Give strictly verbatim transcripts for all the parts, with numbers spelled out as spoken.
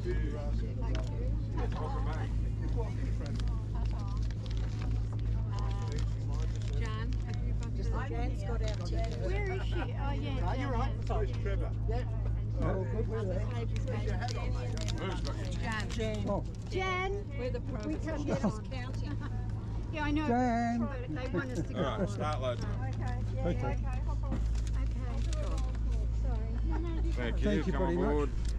Jan, have you got just Jan's got our ticket. Where is she? Oh yeah. Are you right? So it's Trevor. Yeah. Oh, good. Where are Jan. Jan. Oh. Jan. We're the pros. We come here as counting. Yeah, I know. Jan. But they want us to go. All right, start loading. Okay. Yeah, Okay. okay. Hop on. Okay. Sorry. No, no, you Thank you. Thank you Come very aboard. much.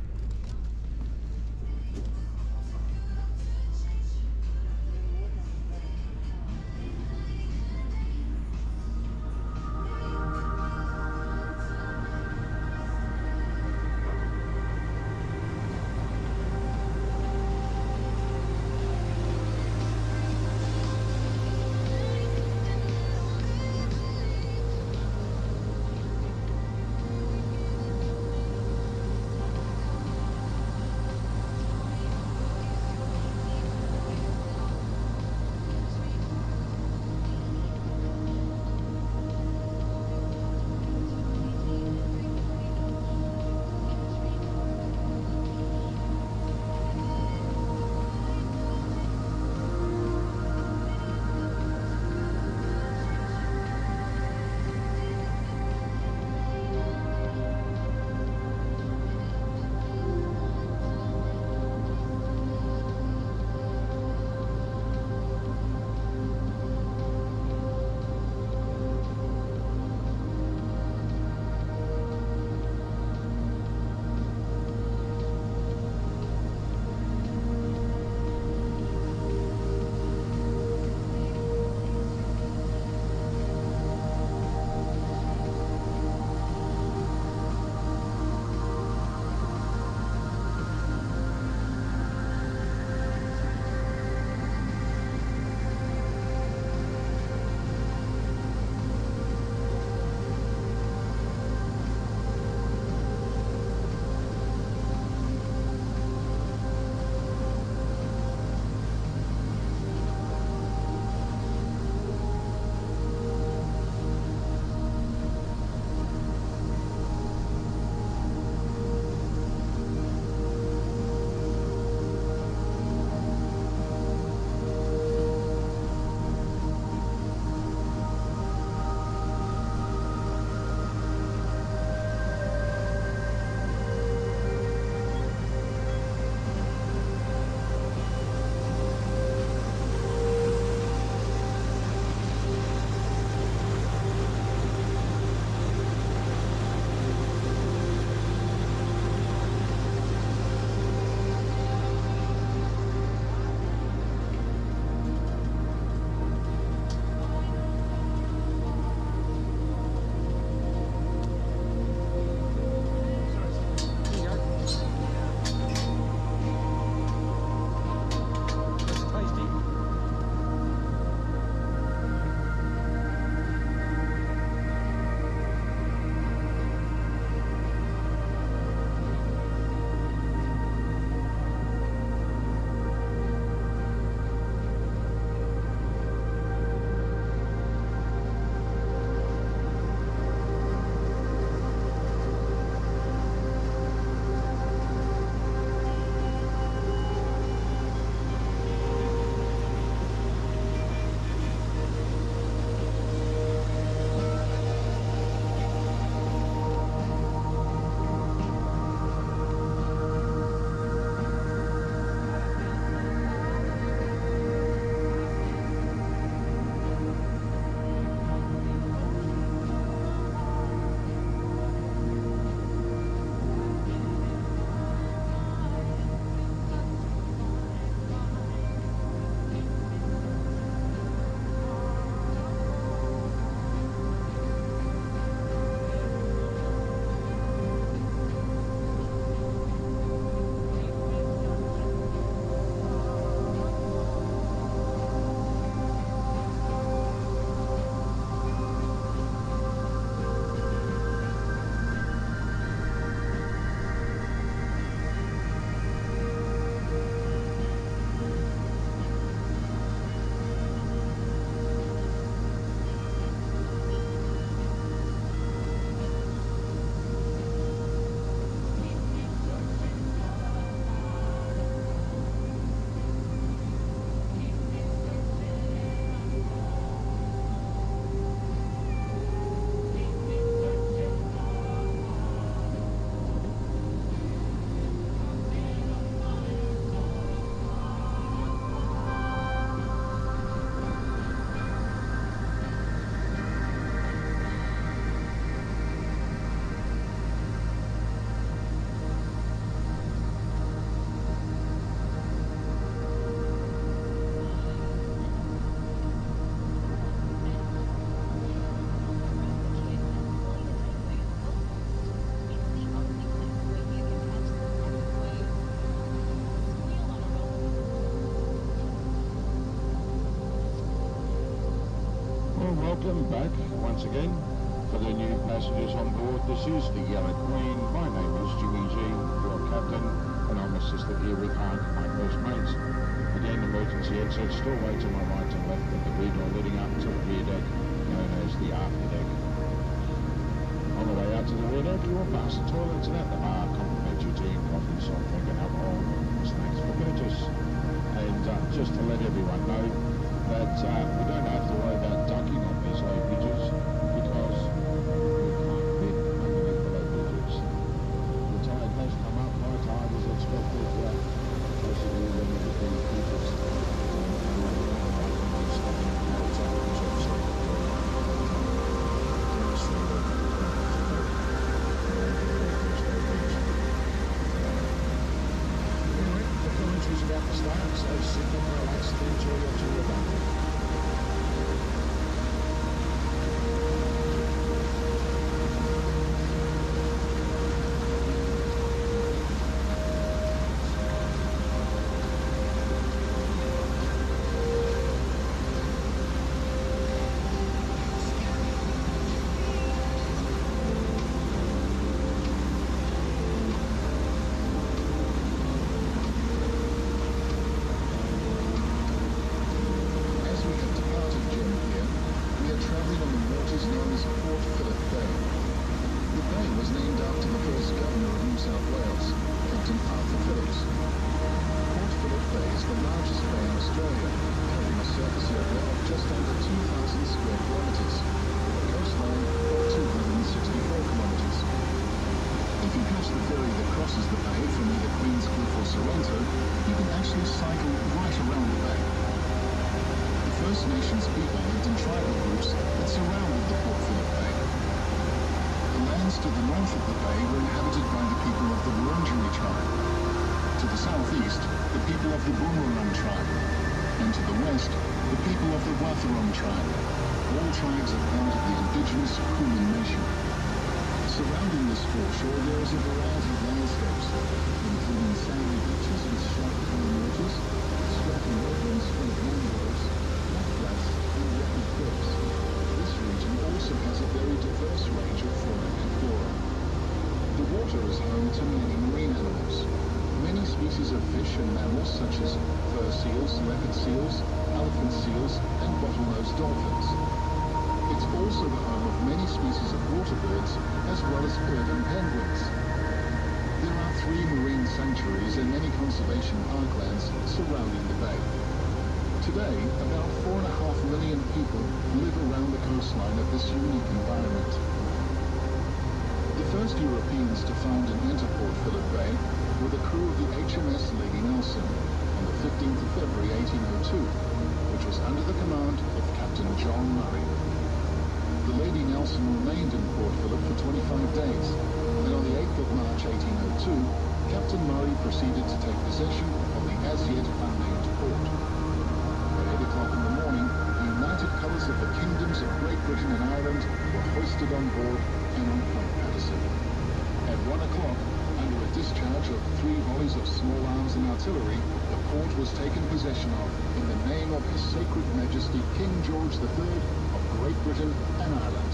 Welcome back once again for the new passengers on board. This is the Yarra Queen. My name is Jimmy G, your captain, and I'm assisted here with Hank, my first mates. Again, emergency exit doorway to my right and left of the rear door leading up to the rear deck, known as the after deck. On the way out to the rear deck, you will pass the toilets and at the bar, complimentary tea, coffee, soft drink and alcohol, snacks for purchase. And uh, just to let everyone know that uh, we don't have to worry about ducking on these low bridges because we can't fit underneath the low bridges. The tide has come up, high tide is expected uh, possibly when everything pitches. About to start, so sit down, relax, and enjoy your tour back. To the north of the bay were inhabited by the people of the Wurundjeri tribe. To the southeast, the people of the Boonwurrung tribe. And to the west, the people of the Wathaurong tribe. All tribes are part of the indigenous Kulin nation. Surrounding this foreshore there is a variety of landscapes, including sandy beaches with sharp coloured waters, strapping wetlands full of mangroves, mudflats, and rapid cliffs. This region also has a very diverse range of fauna and flora. The water is home to many marine animals. Many species of fish and mammals such as fur seals, leopard seals, elephant seals, and bottlenose dolphins. It's also the home of many species of water birds, as well as urban penguins. There are three marine sanctuaries and many conservation parklands surrounding the bay. Today, about four and a half million people live around the coastline of this unique environment. The first Europeans to found and enter Port Phillip Bay were the crew of the H M S Lady Nelson on the fifteenth of February eighteen oh two, which was under the command of Captain John Murray. The Lady Nelson remained in Port Phillip for twenty-five days, and on the eighth of March eighteen oh two, Captain Murray proceeded to take possession of the as yet unnamed port. At eight o'clock in the morning, the united colours of the kingdoms of Great Britain and Ireland were hoisted on board and on Port Patterson. At one o'clock, under a discharge of three volleys of small arms and artillery, the port was taken possession of in the name of His Sacred Majesty King George the Third of Great Britain and Ireland.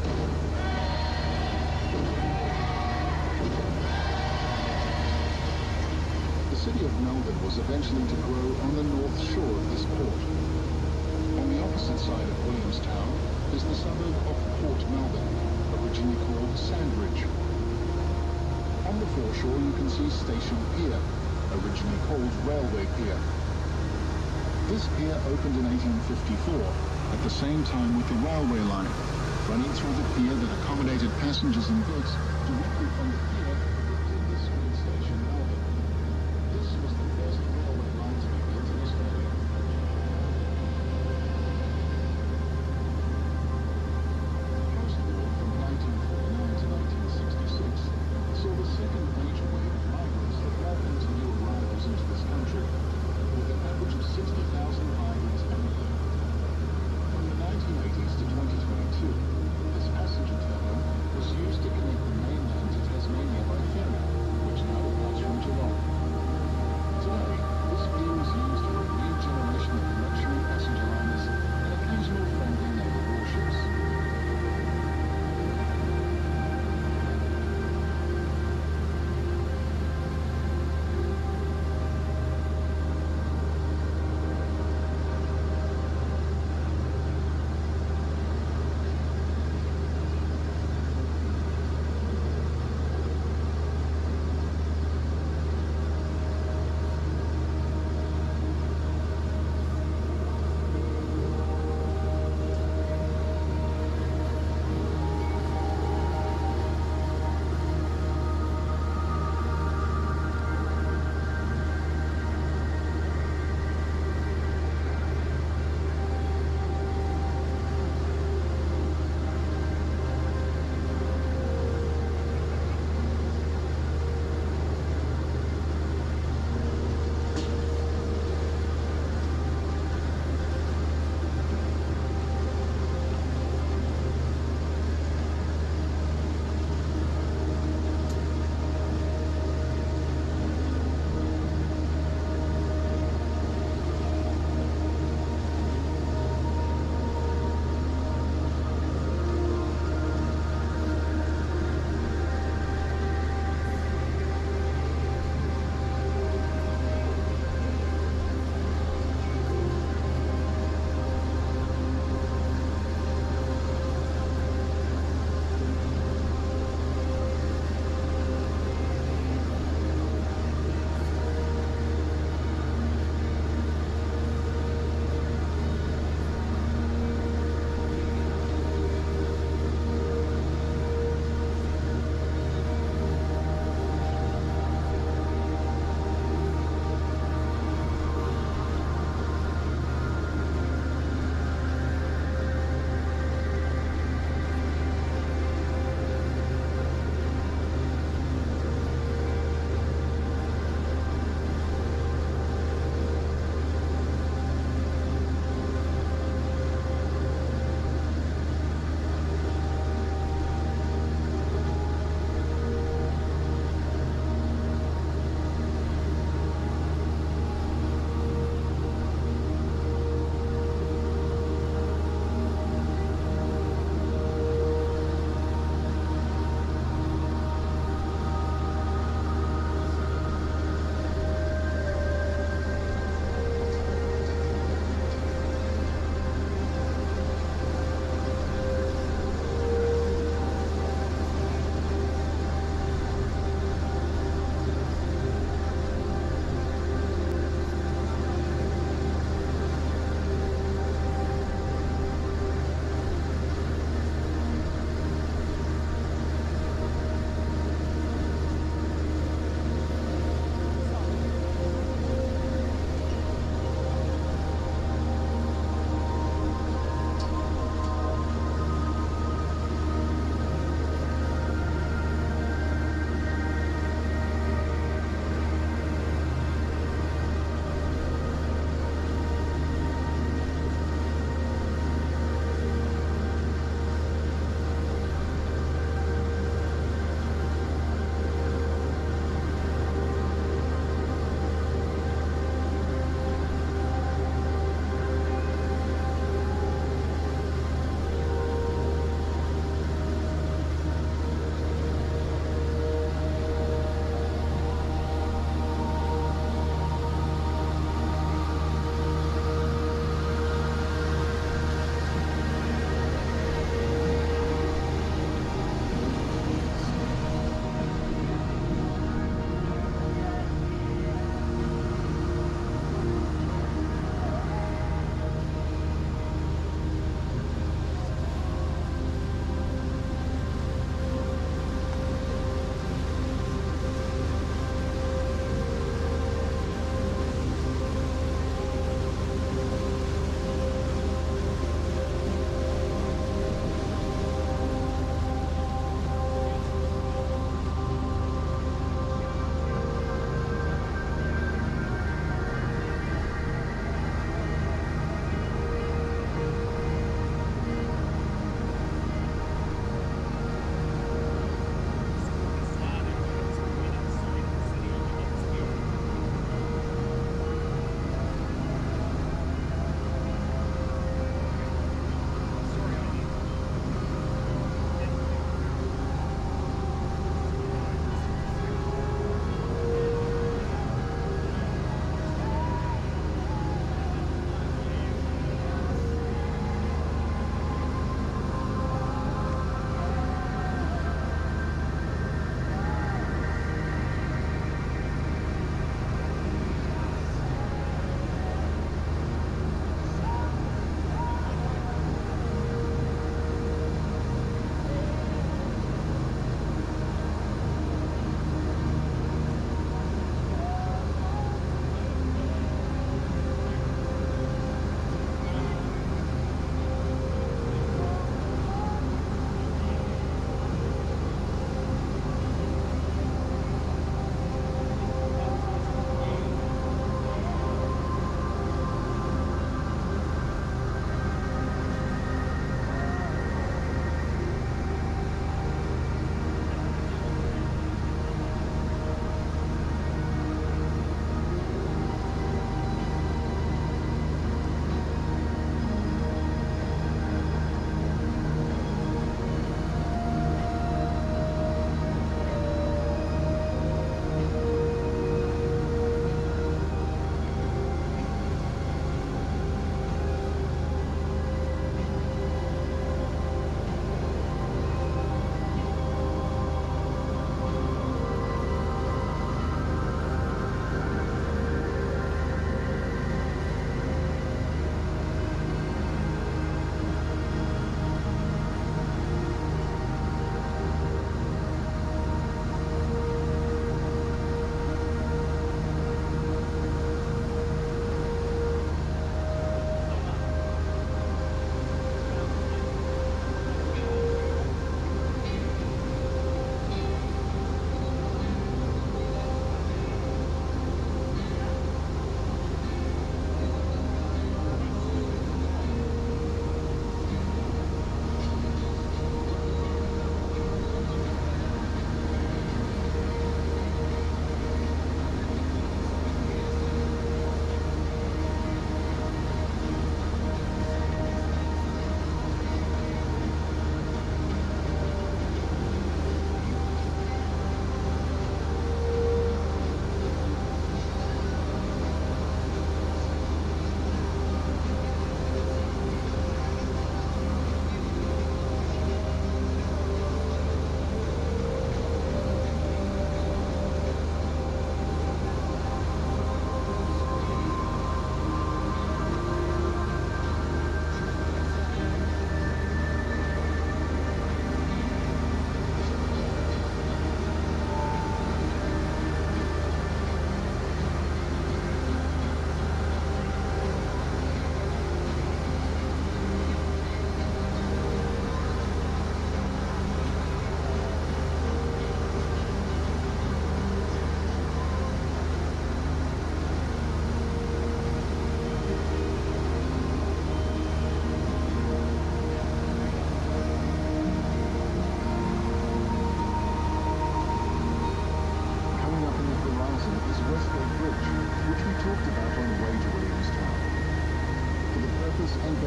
The city of Melbourne was eventually to grow on the north shore of this port. On the opposite side of Williamstown is the suburb of Port Melbourne, originally called Sandridge. On the foreshore you can see Station Pier, originally called Railway Pier. This pier opened in eighteen fifty-four, at the same time with the railway line, running through the pier that accommodated passengers and goods directly from the pier to this main station, Melbourne. This was the first railway line to be built in Australia. Post-war, from nineteen forty-nine to nineteen sixty-six, saw the second major wave of migrants that welcomed new arrivals into this country, with an average of sixty thousand migrants annually. From the nineteen eighties to twenty twenty-two, this passenger terminal was used to connect the mainland to Tasmania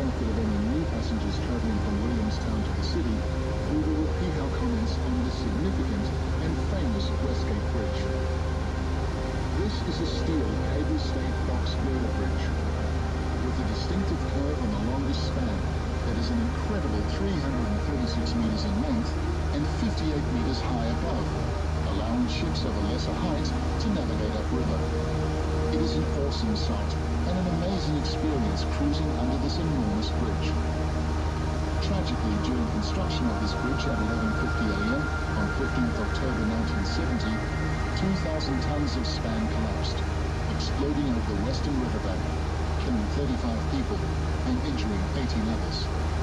benefit of any new passengers travelling from Williamstown to the city, we will repeat our comments on this significant and famous Westgate Bridge. This is a steel cable-stayed box girder bridge with a distinctive curve on the longest span that is an incredible three hundred thirty-six metres in length and fifty-eight metres high above, allowing ships of a lesser height to navigate upriver. It is an awesome sight and an amazing experience cruising under this enormous bridge. Tragically, during construction of this bridge at eleven fifty a m on fifteenth October nineteen seventy, two thousand tonnes of span collapsed, exploding over the western riverbank, killing thirty-five people and injuring eighteen others.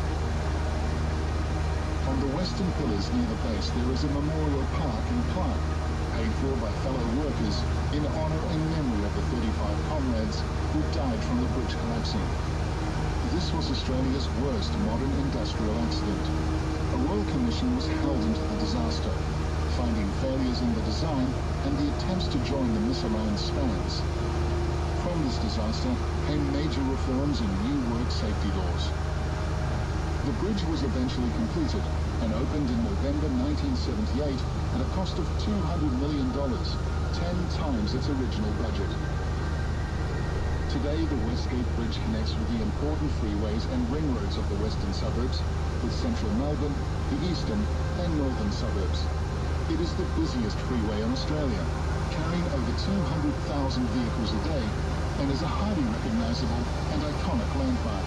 On the western pillars near the base there is a memorial park and plaque, paid for by fellow workers in honour and memory of the thirty-five comrades who died from the bridge collapsing. This was Australia's worst modern industrial accident. A royal commission was held into the disaster, finding failures in the design and the attempts to join the misaligned spans. From this disaster came major reforms in new work safety laws. The bridge was eventually completed and opened in November nineteen seventy-eight at a cost of two hundred million dollars, ten times its original budget. Today, the Westgate Bridge connects with the important freeways and ring roads of the western suburbs with central Melbourne, the eastern and northern suburbs. It is the busiest freeway in Australia, carrying over two hundred thousand vehicles a day, and is a highly recognisable and iconic landmark.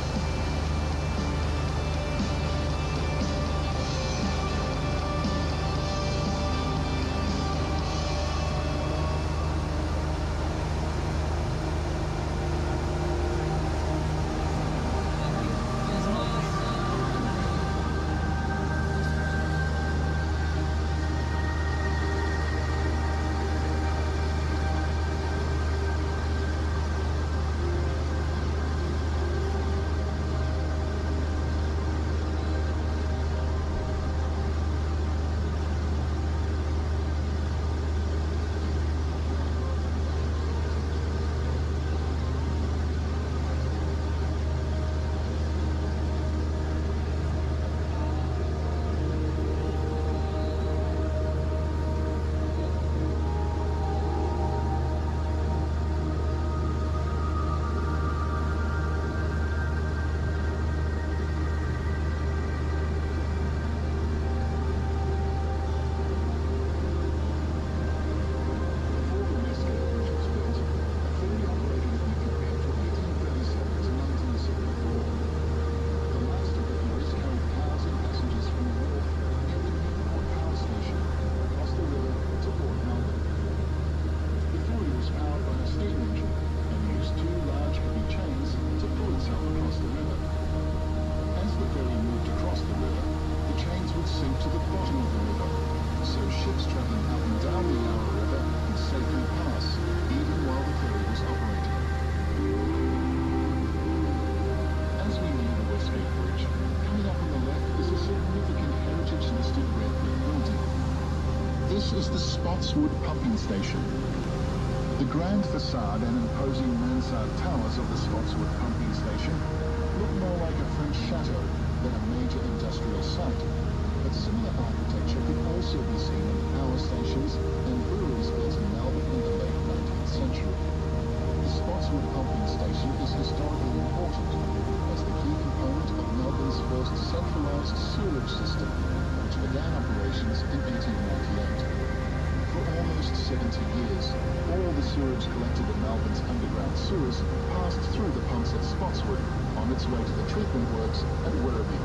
This is the Spotswood pumping station. The grand facade and imposing mansard towers of the Spotswood pumping station look more like a French chateau than a major industrial site, but similar architecture could also be seen in power stations and breweries built in Melbourne in the late nineteenth century. The Spotswood pumping station is historically important as the key component of Melbourne's first centralised sewerage system, which began operations in eighteen ninety-eight. For almost seventy years, all the sewage collected in Melbourne's underground sewers passed through the pumps at Spotswood on its way to the treatment works at Werribee.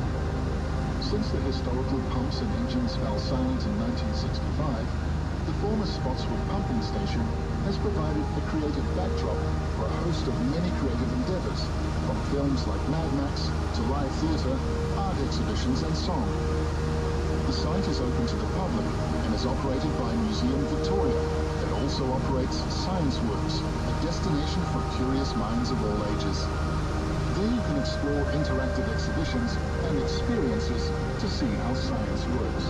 Since the historical pumps and engines fell silent in nineteen sixty-five, the former Spotswood pumping station has provided a creative backdrop for a host of many creative endeavours, from films like Mad Max to live theatre, art exhibitions and song. The site is open to the public and is operated by Museum Victoria, that also operates Science Works, a destination for curious minds of all ages. There you can explore interactive exhibitions and experiences to see how science works.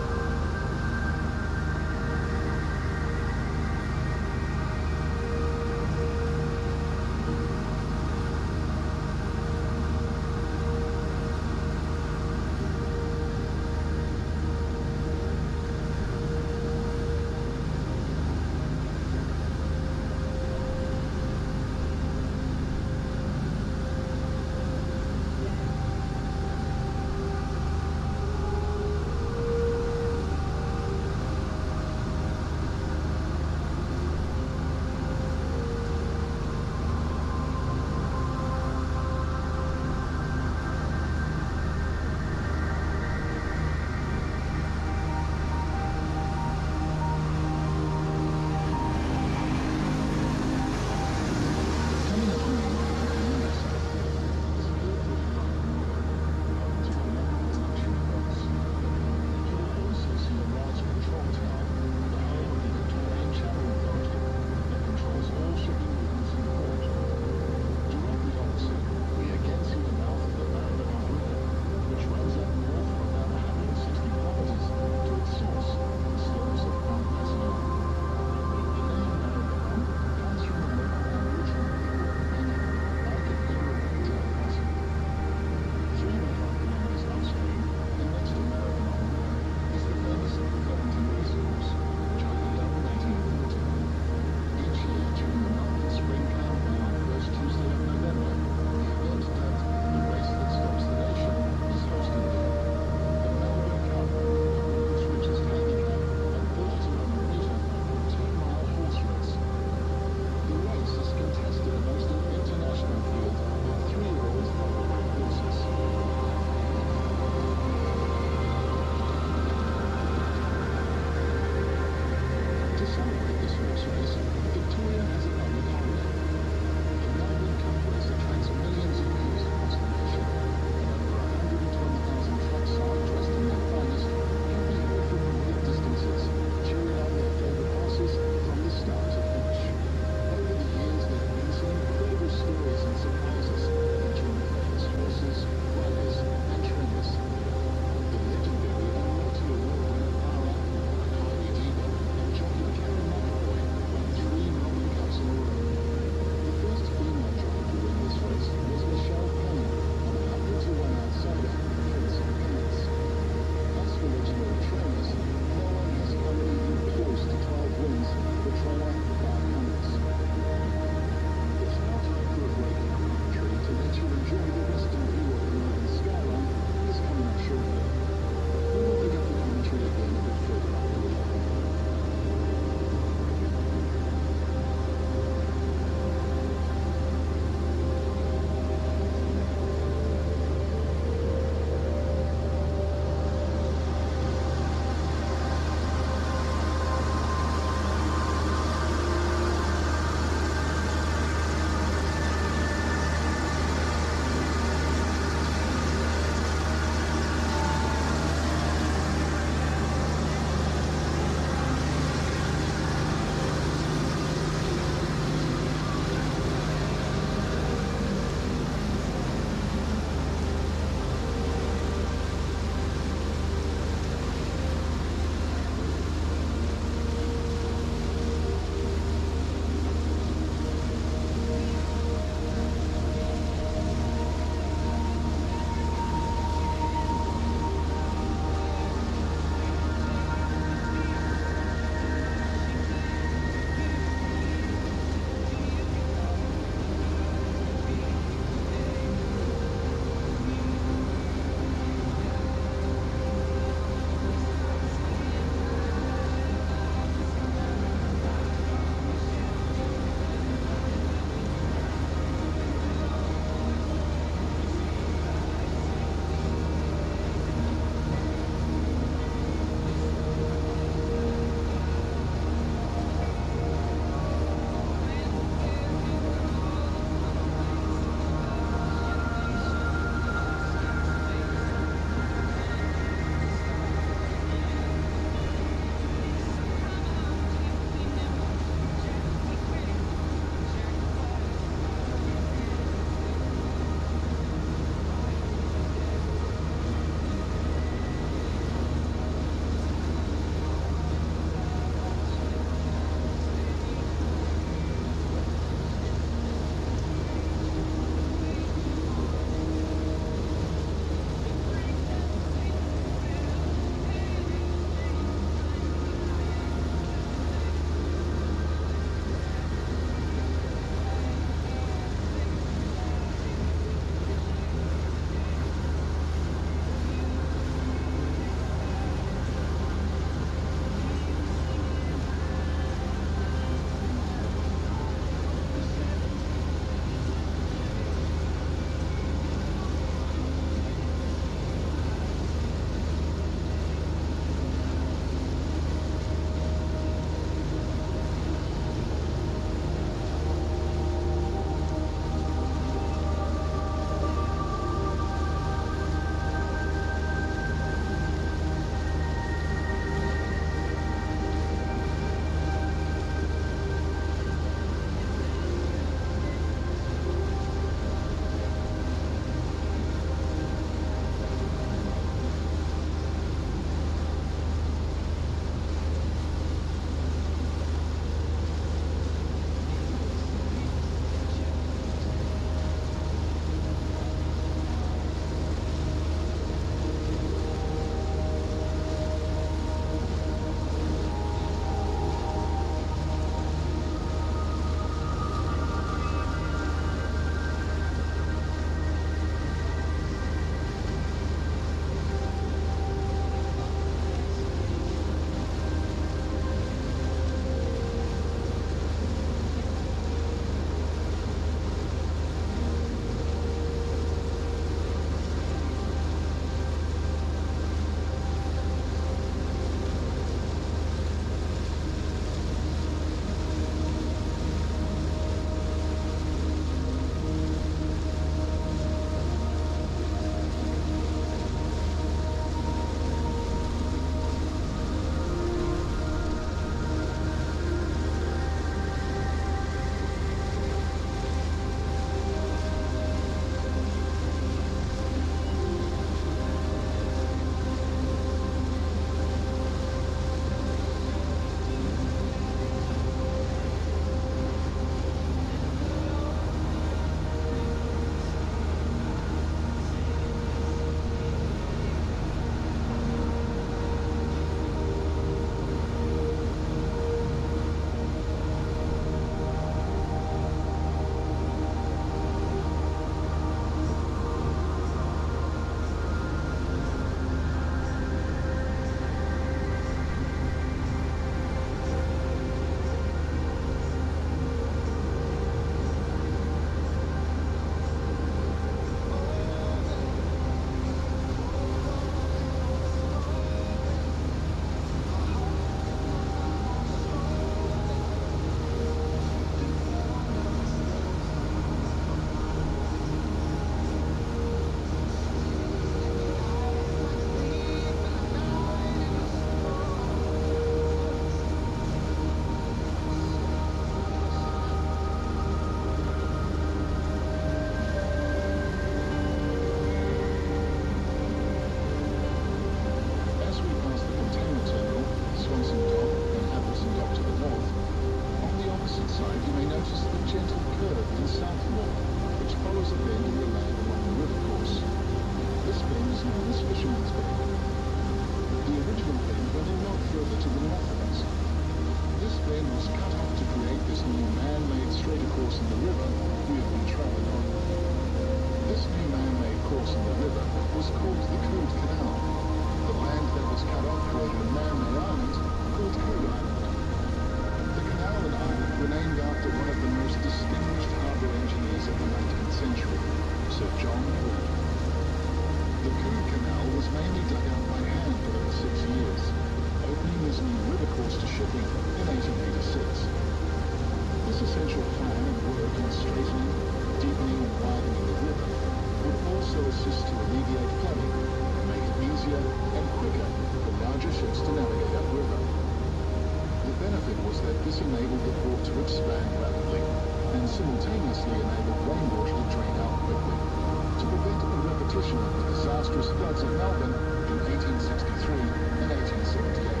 was that this enabled the port to expand rapidly and simultaneously enabled rainwater to drain out quickly, to prevent a repetition of the disastrous floods of Melbourne in eighteen sixty-three and eighteen seventy-eight.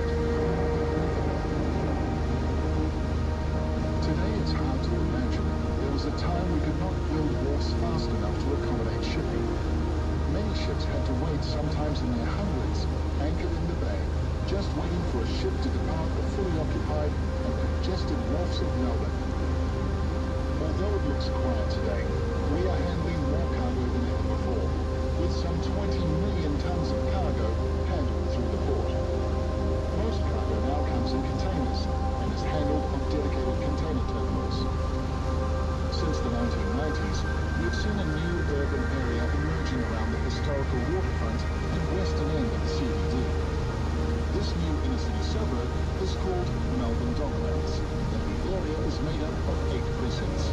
Today it's hard to imagine there was a time we could not build wharfs fast enough to accommodate shipping. Many ships had to wait, sometimes in their hundreds, anchored in the bay, just waiting for a ship to depart the fully occupied and congested wharfs of Melbourne. Although it looks quiet today, we are handling more cargo than ever before, with some twenty million tons of cargo handled through the port. Most cargo now comes in containers and is handled on dedicated container terminals. Since the nineteen nineties, we've seen a new urban area emerging around the historical waterfront and western end of the C B D. This new inner-city suburb is called Melbourne Docklands, and the area is made up of eight precincts.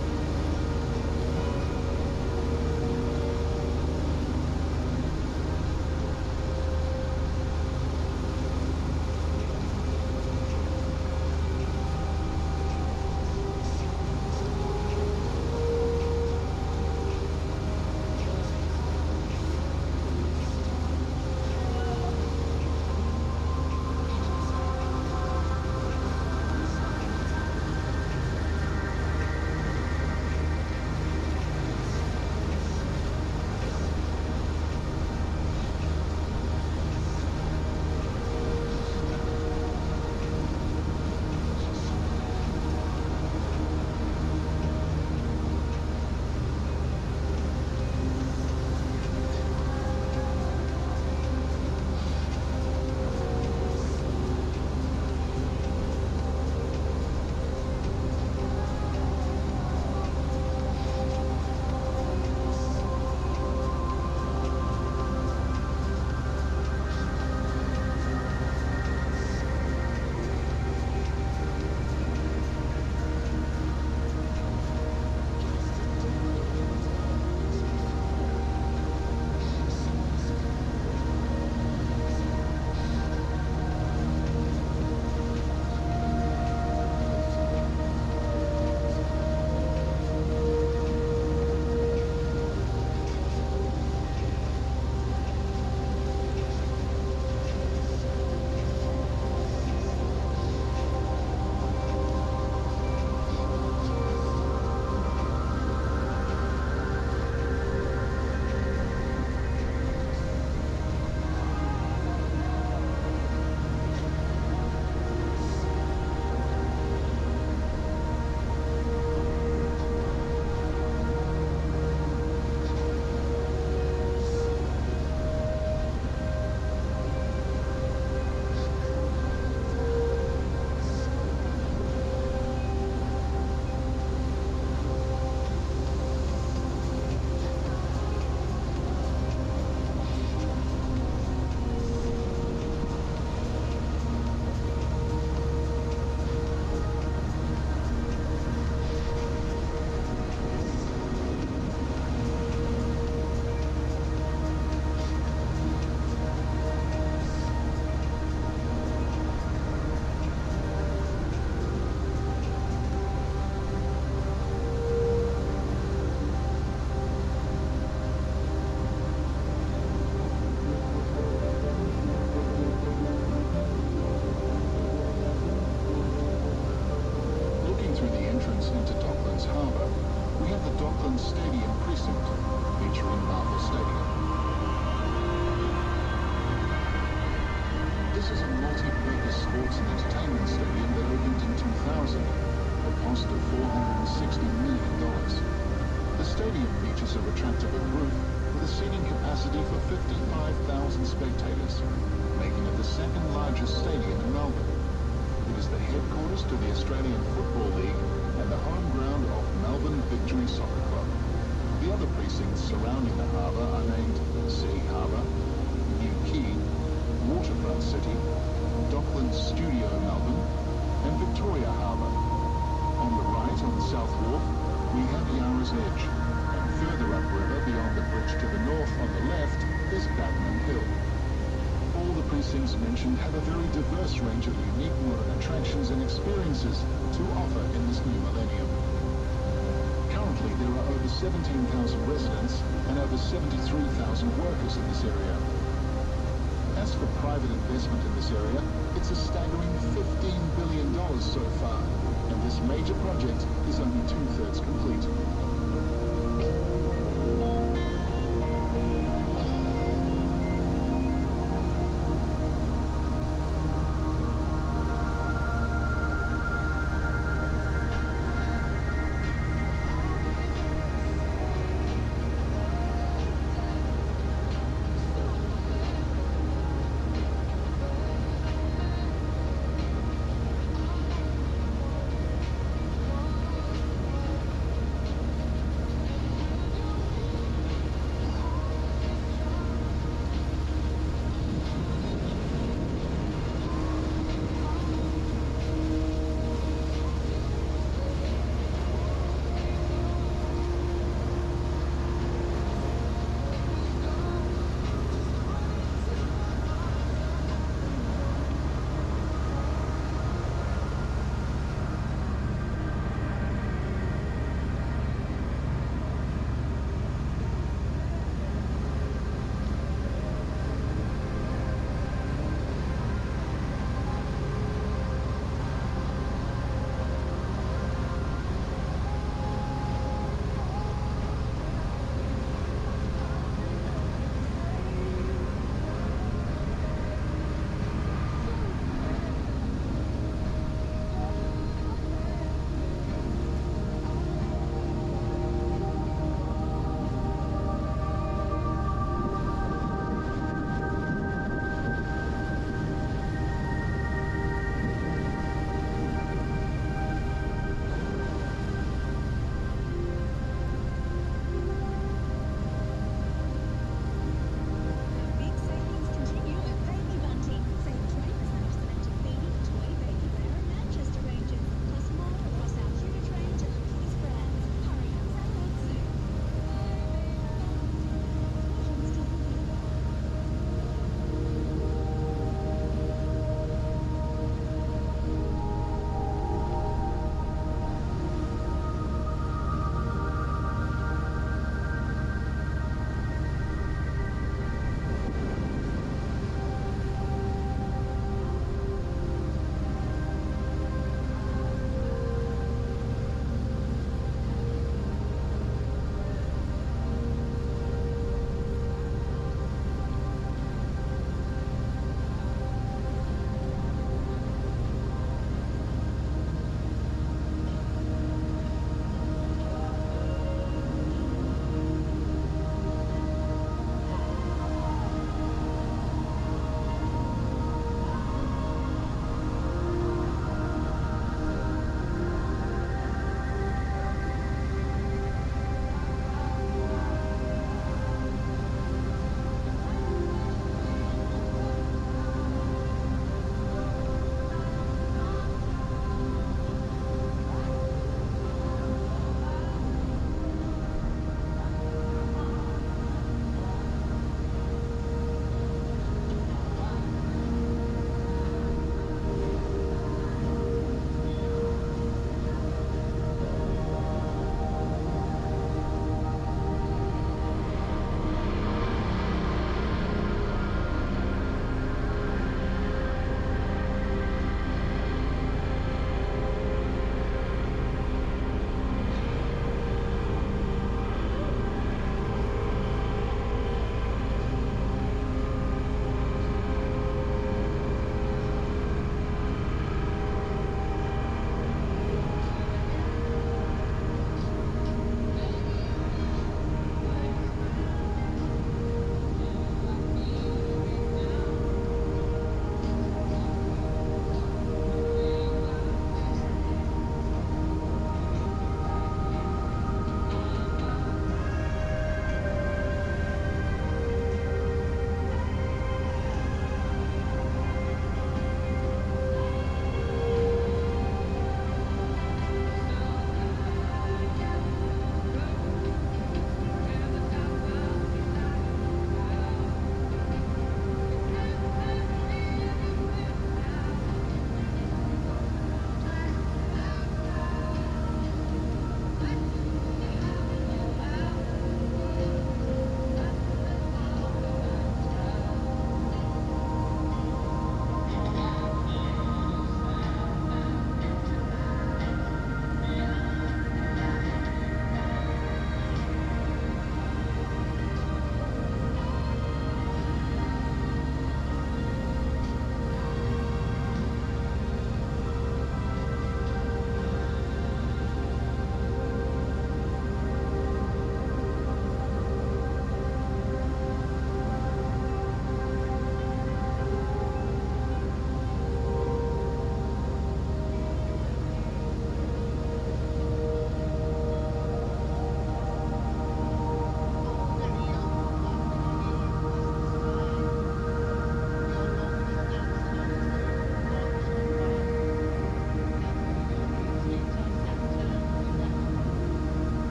South Wharf, we have Yarra's Edge, and further upriver beyond the bridge to the north on the left is Batman Hill. All the precincts mentioned have a very diverse range of unique modern attractions and experiences to offer in this new millennium. Currently, there are over seventeen thousand residents and over seventy-three thousand workers in this area. As for private investment in this area, it's a staggering fifteen billion dollars so far, and this major project is only two-thirds complete.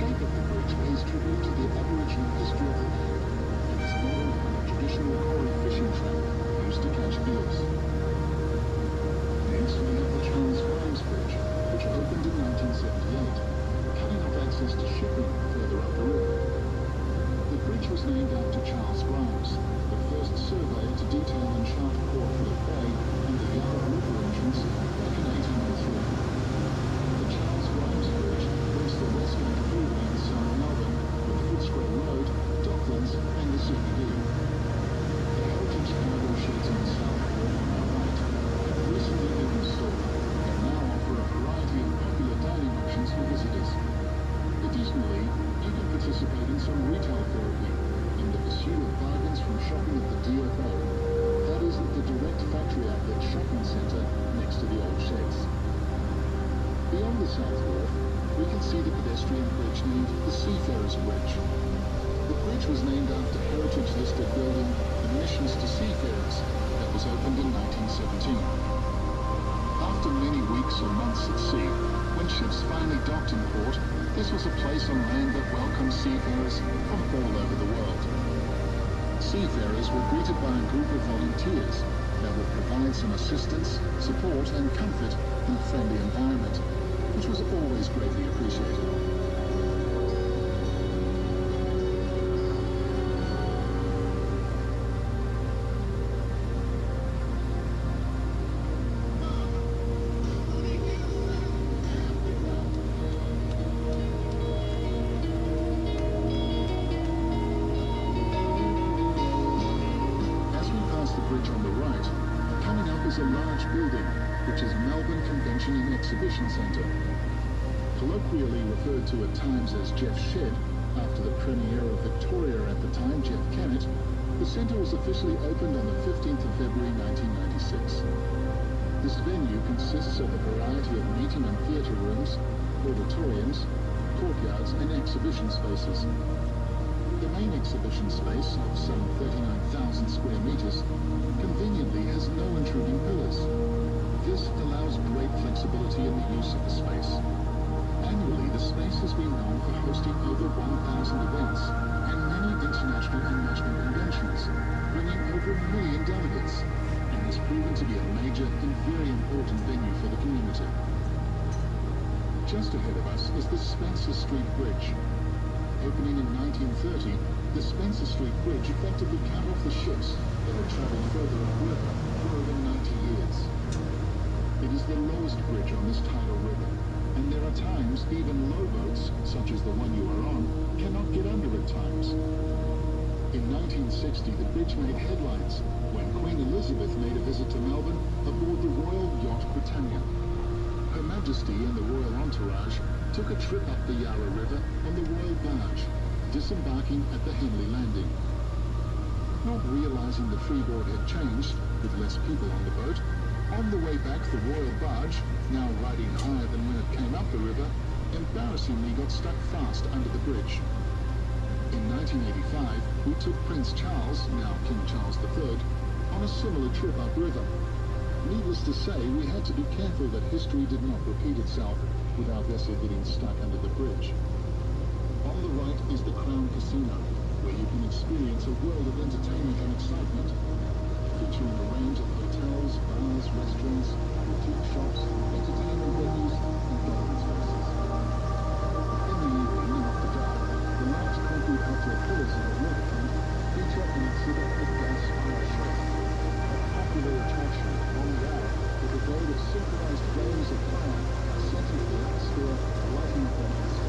shape of the bridge pays tribute to the Aboriginal history of the land and is modeled on a traditional quarry fishing trap used to catch eels. Next, we have the Charles Grimes Bridge, which opened in nineteen seventy-eight, cutting off access to shipping further up the river. The bridge was named after Charles Grimes, the first surveyor to detail and chart Portfield Bay and the Yarra River entrance back in eighteen oh three. The Charles Grimes Bridge links the Westbank Freeway in South Melbourne with Footscray Road, Docklands and the C B D. The heritage cargo sheds on South Wharf on our right have recently been installed and now offer a variety of popular dining options for visitors. Additionally, you can participate in some retail therapy in the pursuit of bargains from shopping at the D F O, that is at the direct factory outlet shopping centre next to the old sheds. Beyond the South Wharf, we can see the pedestrian bridge named the Seafarers Bridge. The bridge was named after heritage-listed building Admissions to Seafarers that was opened in nineteen seventeen. After many weeks or months at sea, when ships finally docked in port, this was a place on land that welcomed seafarers from all over the world. Seafarers were greeted by a group of volunteers that would provide some assistance, support and comfort in a friendly environment, which was always greatly appreciated. A large building, which is Melbourne Convention and Exhibition Centre. Colloquially referred to at times as Jeff's Shed, after the Premier of Victoria at the time, Jeff Kennett, the centre was officially opened on the fifteenth of February nineteen ninety-six. This venue consists of a variety of meeting and theatre rooms, auditoriums, courtyards and exhibition spaces. The main exhibition space, of some thirty-nine thousand square metres, conveniently has no intruding pillars. This allows great flexibility in the use of the space. Annually, the space has been known for hosting over one thousand events and many international and national conventions, bringing over a million delegates, and has proven to be a major and very important venue for the community. Just ahead of us is the Spencer Street Bridge. Opening in nineteen thirty, the Spencer Street Bridge effectively cut off the ships that had travelled further upriver for over ninety years. It is the lowest bridge on this tidal river, and there are times even low boats, such as the one you are on, cannot get under at times. In nineteen sixty, the bridge made headlines when Queen Elizabeth made a visit to Melbourne aboard the Royal Yacht Britannia. Her Majesty and the royal entourage took a trip up the Yarra River on the Royal Barge, disembarking at the Henley Landing. Not realising the freeboard had changed, with less people on the boat, on the way back the Royal Barge, now riding higher than when it came up the river, embarrassingly got stuck fast under the bridge. In nineteen eighty-five, we took Prince Charles, now King Charles the Third, on a similar trip upriver. Needless to say, we had to be careful that history did not repeat itself with our vessel getting stuck under the bridge. On the right is the Crown Casino, where you can experience a world of entertainment and excitement, featuring a range of hotels, bars, restaurants, boutique shops, entertainment venues, and garden spaces. In the evening and after dark, the large concrete outdoor pillars on the waterfront feature an exhibit of gas fire show, a popular attraction on the hour with a void of synchronized flames of fire centered in the atmosphere, lighting up the landscape.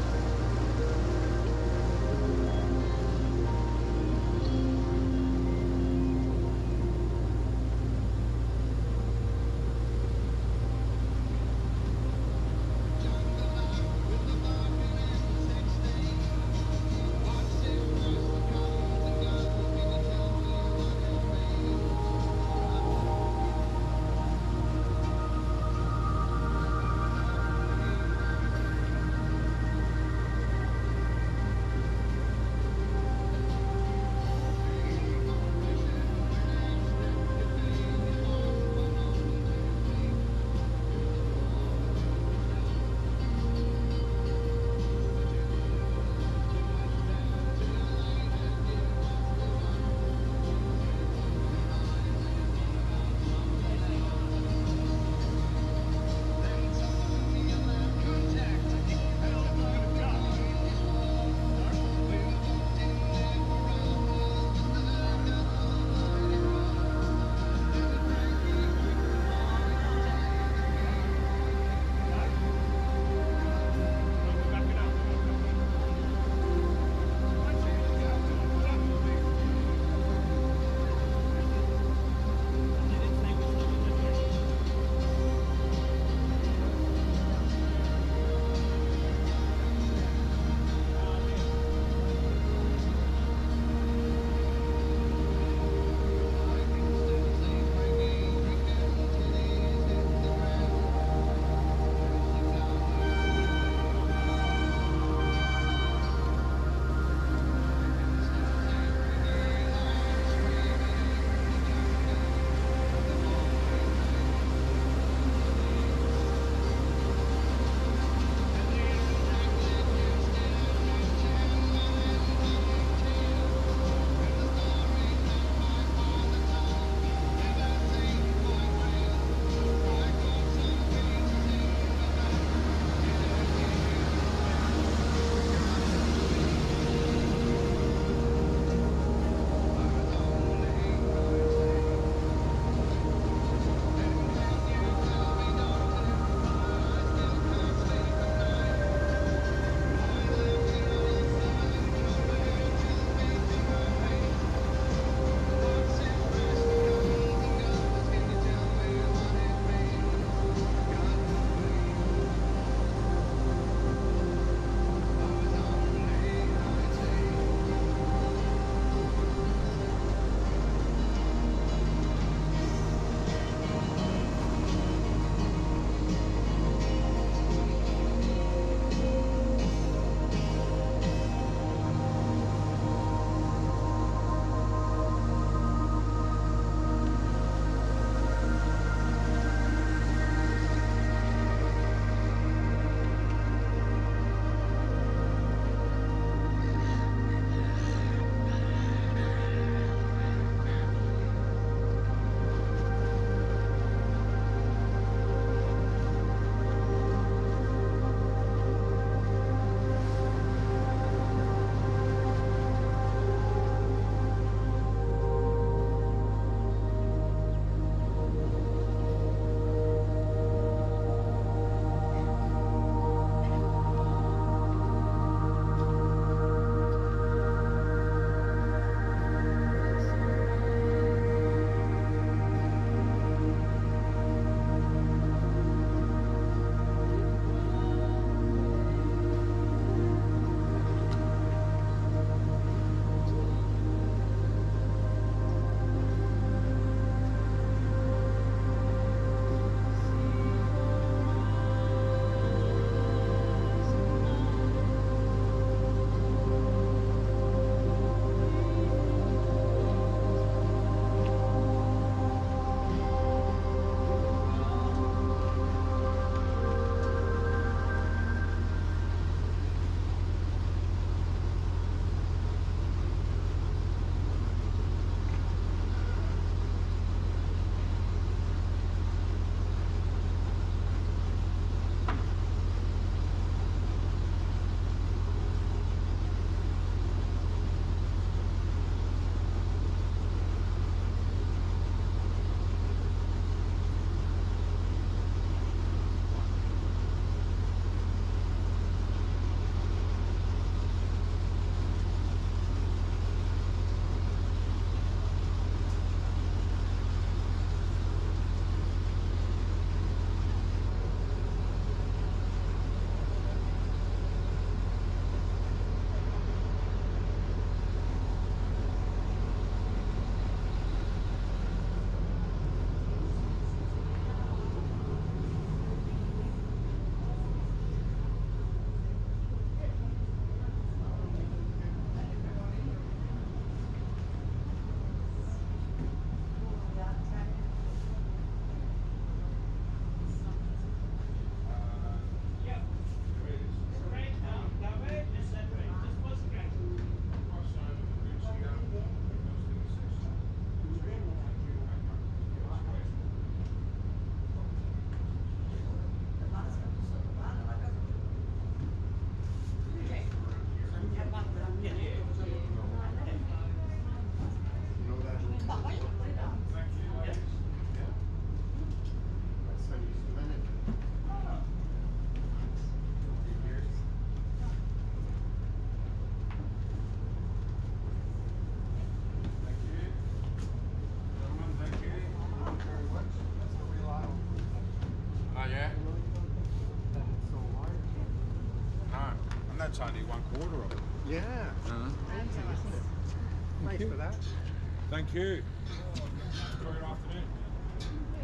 that's only one quarter of it. Yeah. Uh-huh. Amazing, isn't it? Thanks for that. Thank you. Good afternoon.